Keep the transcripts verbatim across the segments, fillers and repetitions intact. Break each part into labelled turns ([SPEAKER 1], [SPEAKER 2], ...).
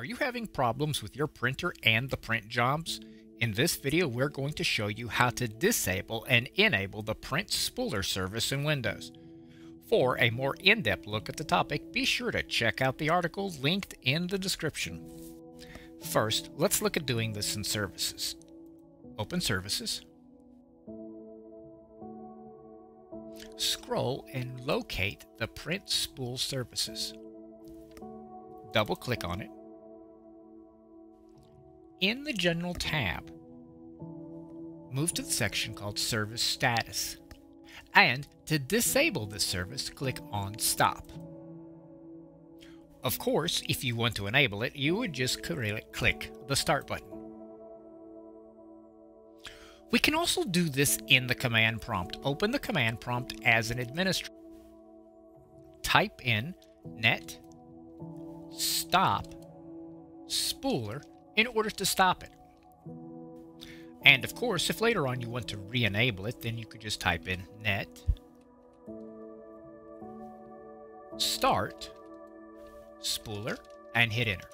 [SPEAKER 1] Are you having problems with your printer and the print jobs? In this video, we're going to show you how to disable and enable the Print Spooler service in Windows. For a more in-depth look at the topic, be sure to check out the article linked in the description. First, let's look at doing this in Services. Open Services. Scroll and locate the Print Spool Services. Double-click on it. In the General tab, move to the section called Service Status. And to disable this service, click on Stop. Of course, if you want to enable it, you would just click the Start button. We can also do this in the command prompt. Open the command prompt as an administrator. Type in net stop spooler in order to stop it. And of course, if later on you want to re-enable it, then you could just type in net start spooler and hit enter.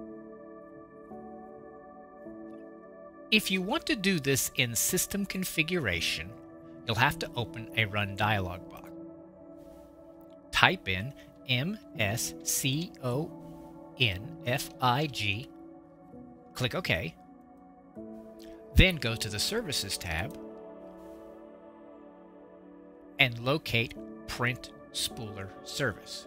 [SPEAKER 1] If you want to do this in system configuration, you'll have to open a Run dialog box. Type in M S C O N F I G, click OK, then go to the Services tab and locate Print Spooler Service.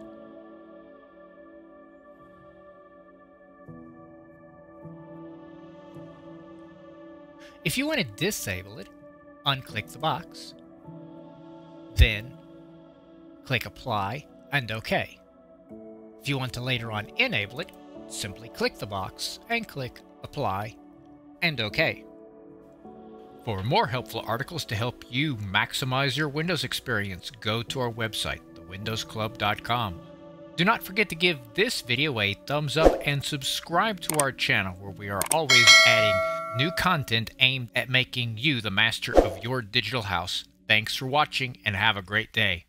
[SPEAKER 1] If you want to disable it, unclick the box, then click Apply and OK. If you want to later on enable it, simply click the box and click Apply and OK. For more helpful articles to help you maximize your Windows experience, go to our website, the windows club dot com. Do not forget to give this video a thumbs up and subscribe to our channel, where we are always adding new content aimed at making you the master of your digital house. Thanks for watching and have a great day.